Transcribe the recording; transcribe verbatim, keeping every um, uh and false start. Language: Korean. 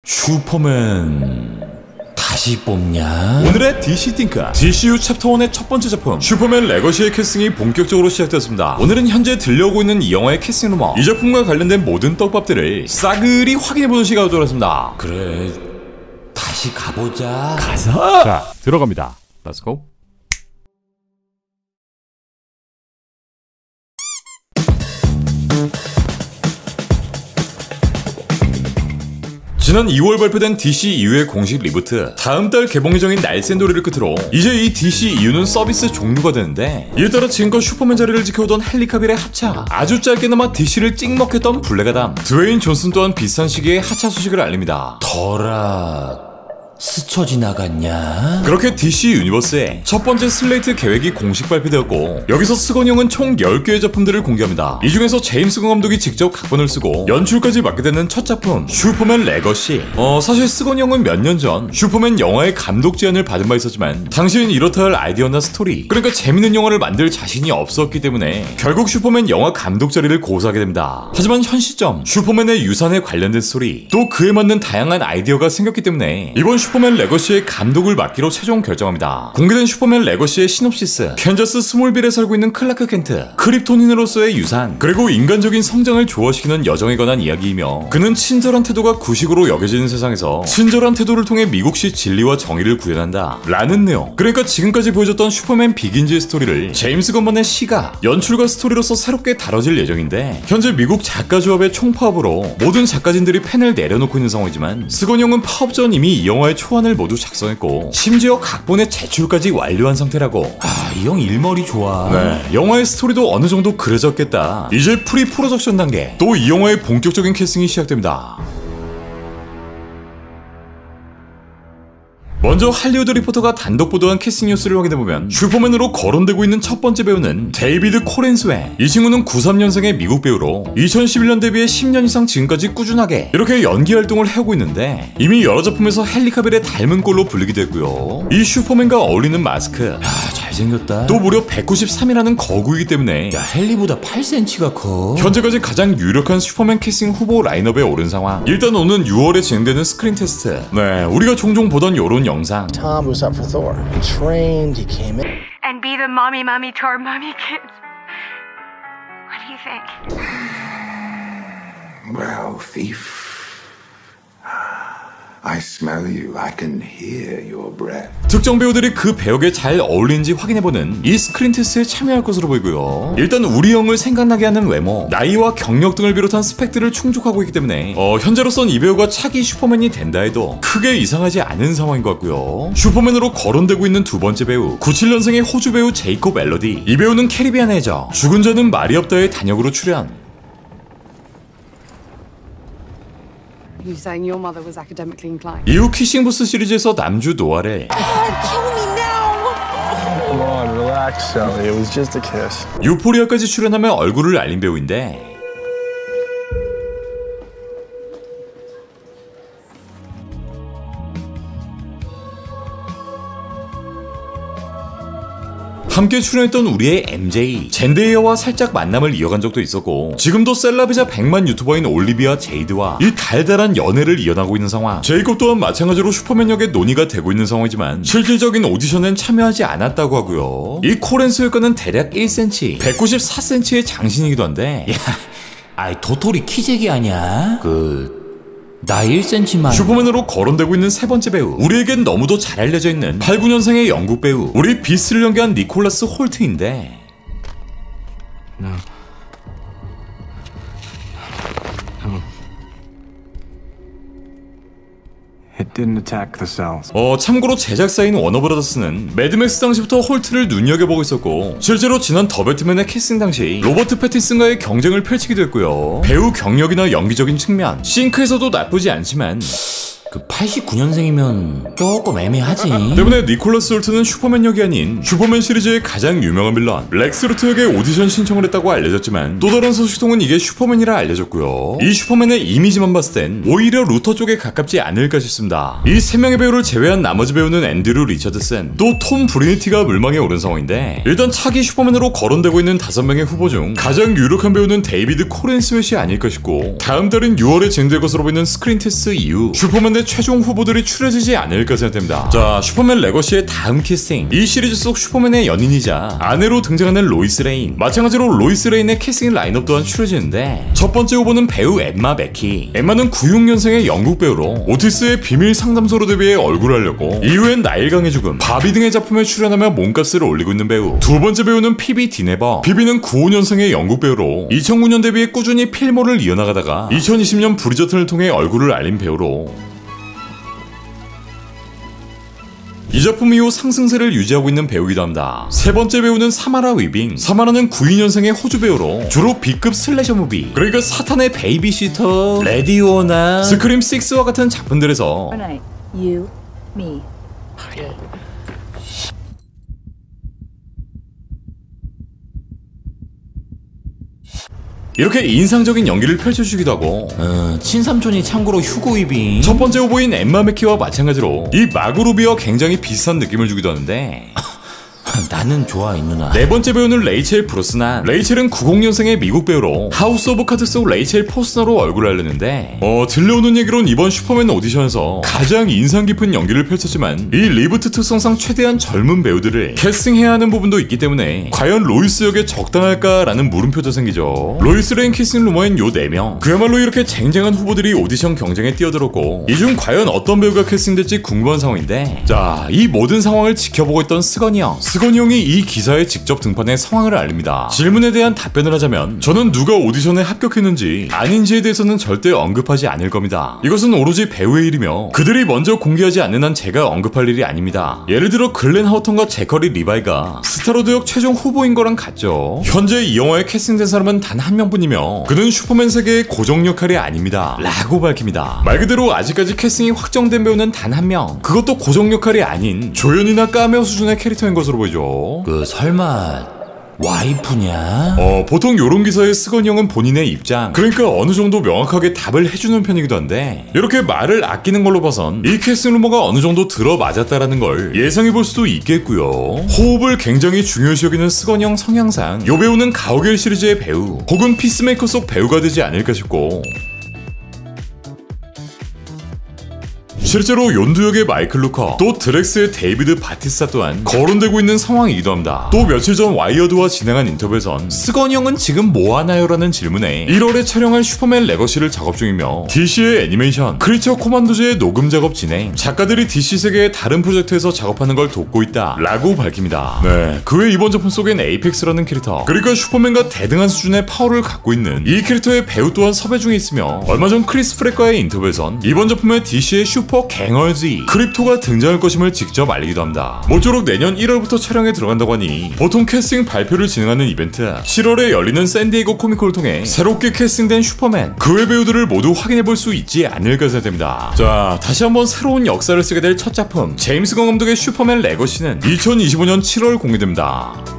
슈퍼맨 다시 뽑냐? 오늘의 디씨 띵크 디씨유 챕터 일의 첫 번째 작품 슈퍼맨 레거시의 캐스팅이 본격적으로 시작되었습니다. 오늘은 현재 들려오고 있는 이 영화의 캐스팅 루머, 이 작품과 관련된 모든 떡밥들을 싸그리 확인해보는 시간을 가져왔습니다. 그래, 다시 가보자. 가자. 자, 들어갑니다. Let's go. 지난 이월 발표된 디씨 이유의 공식 리부트, 다음 달 개봉 예정인 날쌘도리를 끝으로 이제 이 디씨 이유는 서비스 종료가 되는데, 이에 따라 지금껏 슈퍼맨 자리를 지켜오던 헨리 카빌의 하차, 아주 짧게나마 디씨를 찍먹했던 블랙아담, 드웨인 존슨 또한 비슷한 시기에 하차 소식을 알립니다. 더라... 스쳐 지나갔냐? 그렇게 디씨 유니버스의 첫 번째 슬레이트 계획이 공식 발표되었고, 여기서 스건이 형은 총 열 개의 작품들을 공개합니다. 이 중에서 제임스 건 감독이 직접 각본을 쓰고 연출까지 맡게 되는 첫 작품 슈퍼맨 레거시. 어 사실 스건이 형은 몇 년 전 슈퍼맨 영화의 감독 제안을 받은 바 있었지만 당시엔 이렇다 할 아이디어나 스토리, 그러니까 재밌는 영화를 만들 자신이 없었기 때문에 결국 슈퍼맨 영화 감독 자리를 고수하게 됩니다. 하지만 현 시점 슈퍼맨의 유산에 관련된 스토리, 또 그에 맞는 다양한 아이디어가 생겼기 때문에 이번 슈퍼맨 레거시의 감독을 맡기로 최종 결정합니다. 공개된 슈퍼맨 레거시의 시놉시스, 캔자스 스몰빌에 살고 있는 클라크 켄트, 크립토닌으로서의 유산, 그리고 인간적인 성장을 조화시키는 여정에 관한 이야기이며, 그는 친절한 태도가 구식으로 여겨지는 세상에서 친절한 태도를 통해 미국식 진리와 정의를 구현한다 라는 내용. 그러니까 지금까지 보여줬던 슈퍼맨 비긴즈의 스토리를 제임스 건만의 시가 연출과 스토리로서 새롭게 다뤄질 예정인데, 현재 미국 작가 조합의 총파업으로 모든 작가진들이 펜을 내려놓고 있는 상황이지만 스건 형은 파업 전 이미 이 영화의 초안을 모두 작성했고 심지어 각본의 제출까지 완료한 상태라고. 아, 이 형 일머리 좋아. 네, 영화의 스토리도 어느 정도 그려졌겠다. 이제 프리 프로덕션 단계, 또 이 영화의 본격적인 캐스팅이 시작됩니다. 먼저 할리우드 리포터가 단독 보도한 캐스팅 뉴스를 확인해보면, 슈퍼맨으로 거론되고 있는 첫 번째 배우는 데이비드 코렌스웨. 이 친구는 구십삼 년생의 미국 배우로 이천십일 년 데뷔해 십 년 이상 지금까지 꾸준하게 이렇게 연기 활동을 해오고 있는데, 이미 여러 작품에서 헨리 카빌의 닮은 꼴로 불리기도 했고요. 이 슈퍼맨과 어울리는 마스크, 야, 잘생겼다. 또 무려 백구십삼이라는 거구이기 때문에 야, 헨리보다 팔 센티미터가 커. 현재까지 가장 유력한 슈퍼맨 캐스팅 후보 라인업에 오른 상황. 일단 오는 유월에 진행되는 스크린 테스트, 네, 우리가 종종 보던 요런 영상. Tom was up for Thor. He trained, he came in. And be the mommy, mommy to our mommy kids. What do you think? Well, thief, I smell you. I can hear your breath. 특정 배우들이 그 배역에 잘 어울리는지 확인해보는 이 스크린 테스트에 참여할 것으로 보이고요. 일단 우리 형을 생각나게 하는 외모, 나이와 경력 등을 비롯한 스펙들을 충족하고 있기 때문에 어, 현재로선 이 배우가 차기 슈퍼맨이 된다 해도 크게 이상하지 않은 상황인 것 같고요. 슈퍼맨으로 거론되고 있는 두 번째 배우, 구십칠 년생의 호주 배우 제이콥 엘러디. 이 배우는 캐리비안 해저, 죽은 자는 말이 없다의 단역으로 출연. You saying your mother was academically inclined? 이후 키싱부스 시리즈에서 남주 노아를, Come on, relax, Sally. It was just a kiss. 유포리아까지 출연하며 얼굴을 알린 배우인데, 함께 출연했던 우리의 엠제이, 젠데이어와 살짝 만남을 이어간 적도 있었고, 지금도 셀럽이자 백만 유튜버인 올리비아 제이드와 이 달달한 연애를 이어나고 있는 상황. 제이콥 또한 마찬가지로 슈퍼맨 역의 논의가 되고 있는 상황이지만 실질적인 오디션엔 참여하지 않았다고 하고요. 이 코렌스웨과는 대략 일 센티미터, 백구십사 센티미터의 장신이기도 한데, 야, 아이 도토리 키재기 아냐? 그... 나 일 센티미터만. 슈퍼맨으로 거론되고 있는 세 번째 배우, 우리에겐 너무도 잘 알려져 있는 팔십구 년생의 영국 배우, 우리 비스트를 연기한 니콜라스 홀트인데, No. No. It didn't attack the cells. 어 참고로 제작사인 워너브라더스는 매드맥스 당시부터 홀트를 눈여겨보고 있었고, 실제로 지난 더 배트맨의 캐스팅 당시 로버트 패틴슨과의 경쟁을 펼치기도 했고요. 배우 경력이나 연기적인 측면, 싱크에서도 나쁘지 않지만 그 팔십구 년생이면 조금 애매하지. 때문에 니콜라스 홀트는 슈퍼맨 역이 아닌 슈퍼맨 시리즈의 가장 유명한 빌런 렉스 루터에게 오디션 신청을 했다고 알려졌지만, 또 다른 소식통은 이게 슈퍼맨이라 알려졌고요. 이 슈퍼맨의 이미지만 봤을 땐 오히려 루터 쪽에 가깝지 않을까 싶습니다. 이 세 명의 배우를 제외한 나머지 배우는 앤드류 리처드슨, 또 톰 브리니티가 물망에 오른 상황인데, 일단 차기 슈퍼맨으로 거론되고 있는 다섯 명의 후보 중 가장 유력한 배우는 데이비드 코렌스웨이 아닐까 싶고, 다음 달인 유월에 진행될 것으로 보이는 스크린 테스트 이후 슈퍼맨의 때문에 최종 후보들이 추려지지 않을까 생각됩니다. 자, 슈퍼맨 레거시의 다음 캐스팅. 이 시리즈 속 슈퍼맨의 연인이자 아내로 등장하는 로이스 레인. 마찬가지로 로이스 레인의 캐스팅 라인업 또한 추려지는데, 첫 번째 후보는 배우 엠마 맥키. 엠마는 구십육 년생의 영국 배우로 오티스의 비밀 상담소로 데뷔해 얼굴을 알렸고, 이후엔 나일강의 죽음, 바비 등의 작품에 출연하며 몸값을 올리고 있는 배우. 두 번째 배우는 피비 디네버. 피비는 구십오 년생의 영국 배우로 이천구 년 데뷔해 꾸준히 필모를 이어나가다가 이천이십 년 브리저튼을 통해 얼굴을 알린 배우로 이 작품 이후 상승세를 유지하고 있는 배우이기도 합니다. 세 번째 배우는 사마라 위빙. 사마라는 구십이 년생의 호주 배우로 주로 B급 슬래셔 무비, 그러니까 사탄의 베이비시터, 레디오나, 스크림 식스와 같은 작품들에서 You, me. 이렇게 인상적인 연기를 펼쳐주기도 하고, 어, 친삼촌이 참고로 휴고 위빙. 첫 번째 후보인 엠마 맥키와 마찬가지로 이 마고 루비와 굉장히 비슷한 느낌을 주기도 하는데, 나는 좋아 이 누나. 네 번째 배우는 레이첼 브로스난. 레이첼은 구십 년생의 미국 배우로 하우스 오브 카드 속 레이첼 포스너로 얼굴을 알렸는데, 어 들려오는 얘기론 이번 슈퍼맨 오디션에서 가장 인상 깊은 연기를 펼쳤지만 이 리부트 특성상 최대한 젊은 배우들을 캐스팅해야 하는 부분도 있기 때문에 과연 로이스 역에 적당할까라는 물음표도 생기죠. 로이스 레인 캐스팅 루머인 요 네 명, 그야말로 이렇게 쟁쟁한 후보들이 오디션 경쟁에 뛰어들었고, 이 중 과연 어떤 배우가 캐스팅될지 궁금한 상황인데, 자, 이 모든 상황을 지켜보고 있던 스건이 형 스건이 형이 이 기사에 직접 등판해 상황을 알립니다. 질문에 대한 답변을 하자면, 저는 누가 오디션에 합격했는지 아닌지에 대해서는 절대 언급하지 않을 겁니다. 이것은 오로지 배우의 일이며 그들이 먼저 공개하지 않는 한 제가 언급할 일이 아닙니다. 예를 들어 글렌 하우턴과 제커리 리바이가 스타로드 역 최종 후보인 거랑 같죠. 현재 이 영화에 캐스팅된 사람은 단 한 명뿐이며 그는 슈퍼맨 세계의 고정 역할이 아닙니다 라고 밝힙니다. 말 그대로 아직까지 캐스팅이 확정된 배우는 단 한 명, 그것도 고정 역할이 아닌 조연이나 카메오 수준의 캐릭터인 것으로 보이죠. 그 설마 와이프냐? 어 보통 요런 기사에 스건이 형은 본인의 입장, 그러니까 어느 정도 명확하게 답을 해주는 편이기도 한데, 이렇게 말을 아끼는 걸로 봐선 이 캐스팅 루머가 어느 정도 들어맞았다라는 걸 예상해볼 수도 있겠고요. 호흡을 굉장히 중요시 여기는 스건이 형 성향상 요 배우는 가오갤 시리즈의 배우 혹은 피스메이커 속 배우가 되지 않을까 싶고, 실제로 욘두 역의 마이클 루커, 또 드렉스의 데이비드 바티스타 또한 거론되고 있는 상황이기도 합니다. 또 며칠 전 와이어드와 진행한 인터뷰에선 스건이 형은 지금 뭐하나요? 라는 질문에 일월에 촬영할 슈퍼맨 레거시를 작업 중이며 디씨의 애니메이션 크리처 코만도즈의 녹음 작업 진행, 작가들이 디씨 세계의 다른 프로젝트에서 작업하는 걸 돕고 있다 라고 밝힙니다. 네, 그 외 이번 작품 속엔 에이펙스라는 캐릭터, 그러니까 슈퍼맨과 대등한 수준의 파워를 갖고 있는 이 캐릭터의 배우 또한 섭외 중에 있으며, 얼마 전 크리스 프렛과의 인터뷰에선 이번 작품에 디씨의 슈퍼 갱얼지 크립토가 등장할 것임을 직접 알리기도 합니다. 모쪼록 내년 일월부터 촬영에 들어간다고 하니 보통 캐스팅 발표를 진행하는 이벤트 칠월에 열리는 샌디에이고 코미콘을 통해 새롭게 캐스팅된 슈퍼맨 그 외 배우들을 모두 확인해볼 수 있지 않을까 생각됩니다. 자, 다시 한번 새로운 역사를 쓰게 될 첫 작품 제임스 건 감독의 슈퍼맨 레거시는 이천이십오 년 칠월 공개됩니다.